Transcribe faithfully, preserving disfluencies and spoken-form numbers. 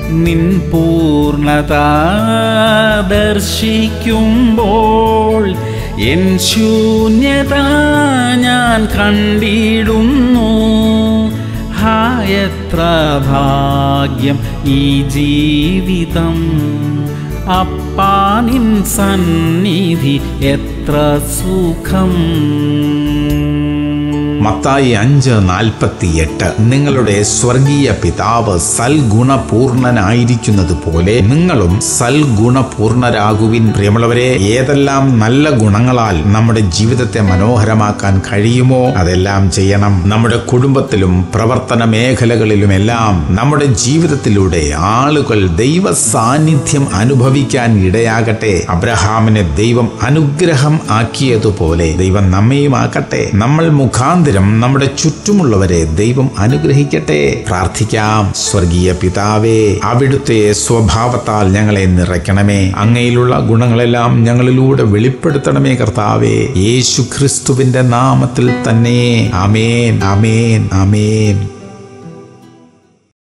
നിൻ പൂർണ്ണത ദർശിക്കുമ്പോൾ എൻ ശൂന്യത ഞാൻ കണ്ടിടുന്നു. ഹാ എത്ര ഭാഗ്യം ഈ ജീവിതം, അപ്പാ നിൻ സന്നിധി എത്ര സുഖം. മത്തായി അഞ്ച് നാൽപ്പത്തിയെട്ട്. നിങ്ങളുടെ സ്വർഗീയ പിതാവ് സൽഗുണപൂർണനായിരിക്കുന്നത് പോലെ നിങ്ങളും സൽഗുണപൂർണരാകുവിൻ. പ്രിയമുള്ളവരെ, ഏതെല്ലാം നല്ല ഗുണങ്ങളാൽ നമ്മുടെ ജീവിതത്തെ മനോഹരമാക്കാൻ കഴിയുമോ അതെല്ലാം ചെയ്യണം. നമ്മുടെ കുടുംബത്തിലും പ്രവർത്തന മേഖലകളിലുമെല്ലാം നമ്മുടെ ജീവിതത്തിലൂടെ ആളുകൾ ദൈവ സാന്നിധ്യം അനുഭവിക്കാൻ ഇടയാകട്ടെ. അബ്രഹാമിനെ ദൈവം അനുഗ്രഹം ആക്കിയതുപോലെ ദൈവം നമ്മയും ആക്കട്ടെ. നമ്മൾ മുഖാന്തരം നമ്മുടെ ചുറ്റുമുള്ളവരെ ദൈവം അനുഗ്രഹിക്കട്ടെ. പ്രാർത്ഥിക്കാം. സ്വർഗീയ പിതാവേ, അവിടുത്തെ സ്വഭാവത്താൽ ഞങ്ങളെ നിറയ്ക്കണമേ. അങ്ങയിലുള്ള ഗുണങ്ങളെല്ലാം ഞങ്ങളിലൂടെ വെളിപ്പെടുത്തണമേ കർത്താവേ. യേശു ക്രിസ്തുവിന്റെ നാമത്തിൽ തന്നെ. ആമേൻ, ആമേൻ, ആമേൻ.